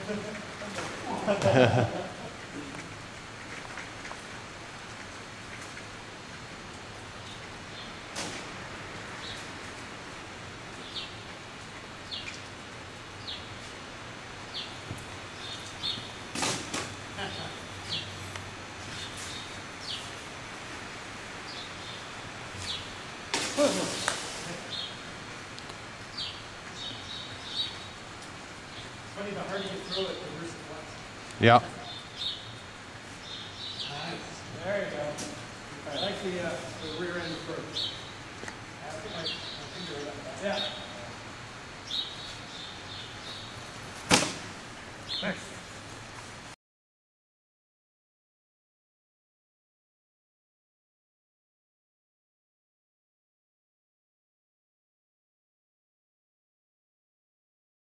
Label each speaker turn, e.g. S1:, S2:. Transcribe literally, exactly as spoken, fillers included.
S1: Funny, the harder you throw it, the worse it was.
S2: Yeah.
S1: Nice. There you go. I like the, uh, the rear end approach. I put my, my finger right up that. Yeah. Nice.